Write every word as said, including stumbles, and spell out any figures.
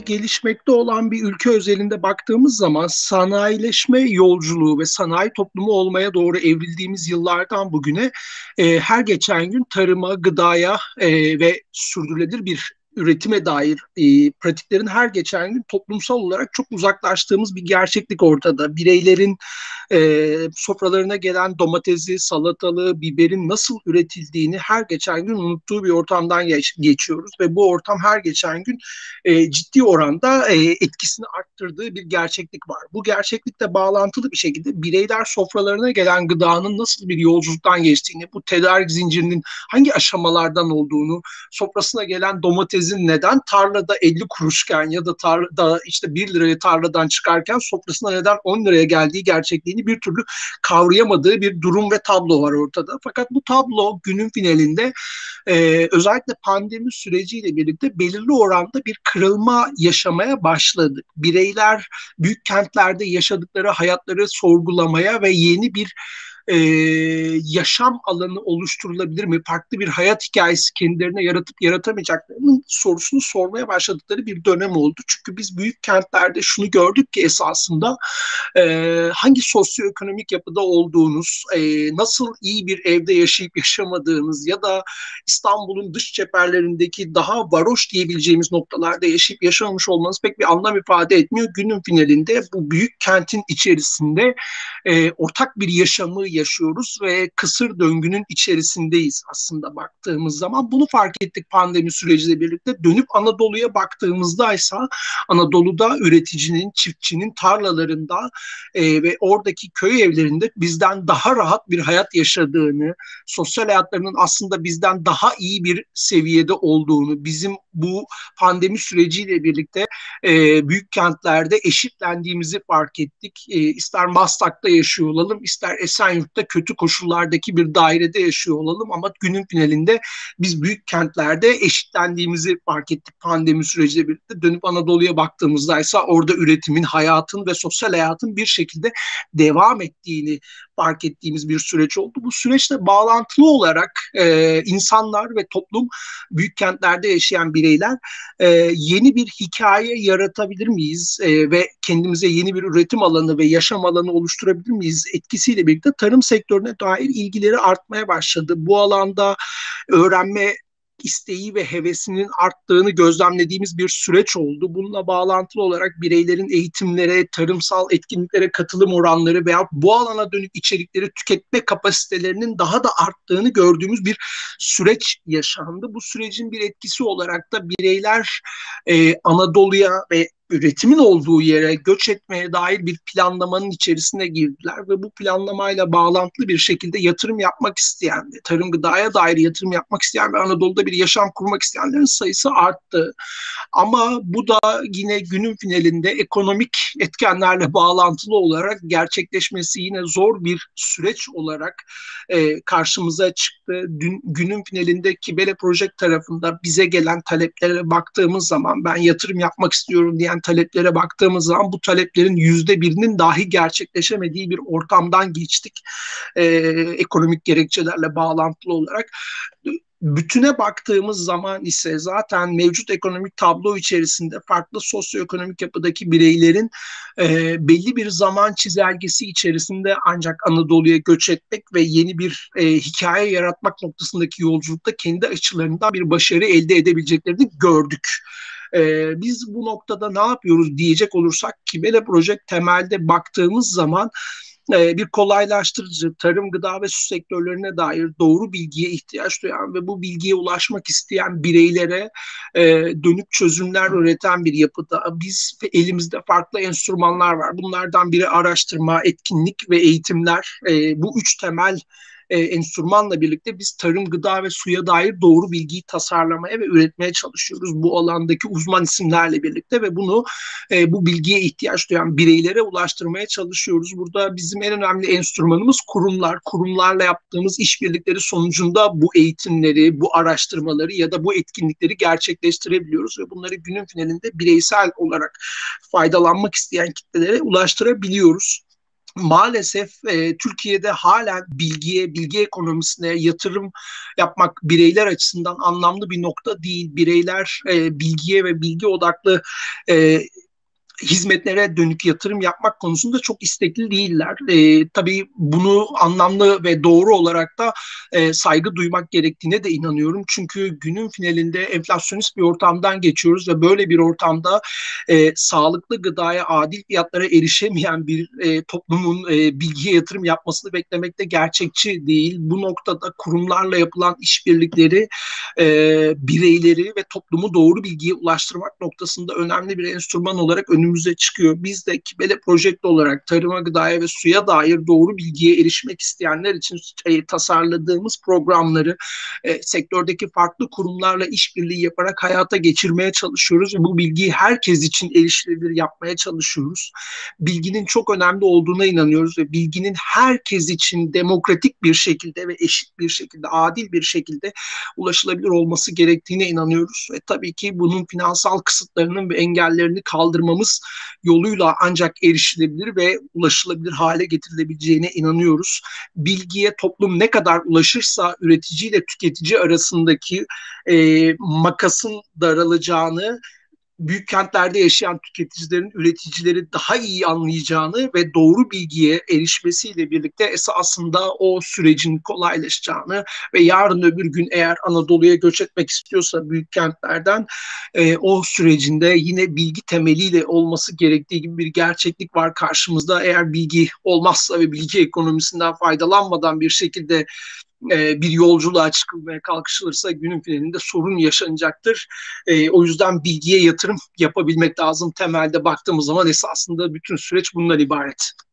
Türkiye gelişmekte olan bir ülke özelinde baktığımız zaman sanayileşme yolculuğu ve sanayi toplumu olmaya doğru evrildiğimiz yıllardan bugüne e, her geçen gün tarıma, gıdaya e, ve sürdürülebilir bir üretime dair e, pratiklerin her geçen gün toplumsal olarak çok uzaklaştığımız bir gerçeklik ortada. Bireylerin e, sofralarına gelen domatesi, salatalığı, biberin nasıl üretildiğini her geçen gün unuttuğu bir ortamdan geç, geçiyoruz ve bu ortam her geçen gün e, ciddi oranda e, etkisini arttırdığı bir gerçeklik var. Bu gerçeklikle bağlantılı bir şekilde bireyler sofralarına gelen gıdanın nasıl bir yolculuktan geçtiğini, bu tedarik zincirinin hangi aşamalardan olduğunu, sofrasına gelen domatesin neden tarlada elli kuruşken ya da tarlada işte bir liraya tarladan çıkarken sofrasına neden on liraya geldiği gerçekliğini bir türlü kavrayamadığı bir durum ve tablo var ortada. Fakat bu tablo günün finalinde e, özellikle pandemi süreciyle birlikte belirli oranda bir kırılma yaşamaya başladık. Bireyler büyük kentlerde yaşadıkları hayatları sorgulamaya ve yeni bir e, yaşam alanı oluşturulabilir mi? Farklı bir hayat hikayesi kendilerine yaratıp yaratamayacaklarının sorusunu sormaya başladıkları bir dönem oldu. Çünkü biz büyük kentlerde şunu gördük ki esasında e, hangi sosyoekonomik yapıda olduğunuz, e, nasıl iyi bir evde yaşayıp yaşamadığınız ya da İstanbul'un dış çeperlerindeki daha varoş diyebileceğimiz noktalarda yaşayıp yaşamamış olmanız pek bir anlam ifade etmiyor. Günün finalinde bu büyük kentin içerisinde e, ortak bir yaşamı yaşıyoruz ve kısır döngünün içerisindeyiz aslında baktığımız zaman. Bunu fark ettik pandemi süreciyle birlikte. Dönüp Anadolu'ya baktığımızda ise Anadolu'da üreticinin, çiftçinin tarlalarında e, ve oradaki köy evlerinde bizden daha rahat bir hayat yaşadığını, sosyal hayatlarının aslında bizden daha iyi bir seviyede olduğunu, bizim bu pandemi süreciyle birlikte e, büyük kentlerde eşitlendiğimizi fark ettik. E, ister Maslak'ta yaşıyor olalım, ister Esenyurt'ta kötü koşullardaki bir dairede yaşıyor olalım ama günün finalinde biz büyük kentlerde eşitlendiğimizi fark ettik pandemi süreciyle birlikte. Dönüp Anadolu'ya baktığımızda ise orada üretimin, hayatın ve sosyal hayatın bir şekilde devam ettiğini fark ettiğimiz bir süreç oldu. Bu süreçle bağlantılı olarak e, insanlar ve toplum, büyük kentlerde yaşayan bireyler e, yeni bir hikaye yaratabilir miyiz e, ve kendimize yeni bir üretim alanı ve yaşam alanı oluşturabilir miyiz etkisiyle birlikte tarım sektörüne dair ilgileri artmaya başladı. Bu alanda öğrenme isteği ve hevesinin arttığını gözlemlediğimiz bir süreç oldu. Bununla bağlantılı olarak bireylerin eğitimlere, tarımsal etkinliklere katılım oranları veya bu alana dönük içerikleri tüketme kapasitelerinin daha da arttığını gördüğümüz bir süreç yaşandı. Bu sürecin bir etkisi olarak da bireyler e, Anadolu'ya ve üretimin olduğu yere göç etmeye dair bir planlamanın içerisine girdiler ve bu planlamayla bağlantılı bir şekilde yatırım yapmak isteyen, tarım gıdaya dair yatırım yapmak isteyen ve Anadolu'da bir yaşam kurmak isteyenlerin sayısı arttı. Ama bu da yine günün finalinde ekonomik etkenlerle bağlantılı olarak gerçekleşmesi yine zor bir süreç olarak e, karşımıza çıktı. Dün, günün finalinde Kibele Project tarafında bize gelen taleplere baktığımız zaman ben yatırım yapmak istiyorum diyen taleplere baktığımız zaman bu taleplerin yüzde birinin dahi gerçekleşemediği bir ortamdan geçtik. E, ekonomik gerekçelerle bağlantılı olarak. Bütüne baktığımız zaman ise zaten mevcut ekonomik tablo içerisinde farklı sosyoekonomik yapıdaki bireylerin e, belli bir zaman çizelgesi içerisinde ancak Anadolu'ya göç etmek ve yeni bir e, hikaye yaratmak noktasındaki yolculukta kendi açılarından bir başarı elde edebileceklerini gördük. Ee, biz bu noktada ne yapıyoruz diyecek olursak Kibele Project temelde baktığımız zaman e, bir kolaylaştırıcı, tarım, gıda ve su sektörlerine dair doğru bilgiye ihtiyaç duyan ve bu bilgiye ulaşmak isteyen bireylere e, dönük çözümler üreten bir yapıda. Biz elimizde farklı enstrümanlar var. Bunlardan biri araştırma, etkinlik ve eğitimler. E, bu üç temel e, enstrümanla birlikte biz tarım, gıda ve suya dair doğru bilgiyi tasarlamaya ve üretmeye çalışıyoruz. Bu alandaki uzman isimlerle birlikte ve bunu e, bu bilgiye ihtiyaç duyan bireylere ulaştırmaya çalışıyoruz. Burada bizim en önemli enstrümanımız kurumlar. Kurumlarla yaptığımız işbirlikleri sonucunda bu eğitimleri, bu araştırmaları ya da bu etkinlikleri gerçekleştirebiliyoruz ve bunları günün finalinde bireysel olarak faydalanmak isteyen kitlelere ulaştırabiliyoruz. maalesef e, Türkiye'de hala bilgiye, bilgi ekonomisine yatırım yapmak bireyler açısından anlamlı bir nokta değil. Bireyler e, bilgiye ve bilgi odaklı e, hizmetlere dönük yatırım yapmak konusunda çok istekli değiller. E, tabii bunu anlamlı ve doğru olarak da e, saygı duymak gerektiğine de inanıyorum. Çünkü günün finalinde enflasyonist bir ortamdan geçiyoruz ve böyle bir ortamda e, sağlıklı gıdaya, adil fiyatlara erişemeyen bir e, toplumun e, bilgiye yatırım yapmasını beklemek de gerçekçi değil. Bu noktada kurumlarla yapılan işbirlikleri e, bireyleri ve toplumu doğru bilgiye ulaştırmak noktasında önemli bir enstrüman olarak önümüze çıkıyor. Biz de Kibele Project olarak tarıma, gıdaya ve suya dair doğru bilgiye erişmek isteyenler için e, tasarladığımız programları e, sektördeki farklı kurumlarla işbirliği yaparak hayata geçirmeye çalışıyoruz ve bu bilgiyi herkes için erişilebilir yapmaya çalışıyoruz. Bilginin çok önemli olduğuna inanıyoruz ve bilginin herkes için demokratik bir şekilde ve eşit bir şekilde, adil bir şekilde ulaşılabilir olması gerektiğine inanıyoruz. Ve tabii ki bunun finansal kısıtlarının ve engellerini kaldırmamız yoluyla ancak erişilebilir ve ulaşılabilir hale getirilebileceğine inanıyoruz. Bilgiye toplum ne kadar ulaşırsa üretici ile tüketici arasındaki e, makasın daralacağını, büyük kentlerde yaşayan tüketicilerin üreticileri daha iyi anlayacağını ve doğru bilgiye erişmesiyle birlikte esasında o sürecin kolaylaşacağını ve yarın öbür gün eğer Anadolu'ya göç etmek istiyorsa büyük kentlerden e, o sürecinde yine bilgi temeliyle olması gerektiği gibi bir gerçeklik var karşımızda. Eğer bilgi olmazsa ve bilgi ekonomisinden faydalanmadan bir şekilde e, bir yolculuğa çıkılmaya kalkışılırsa günün finalinde sorun yaşanacaktır. E, o yüzden bilgiye yatırım yapabilmek lazım. Temelde baktığımız zaman esasında bütün süreç bundan ibaret.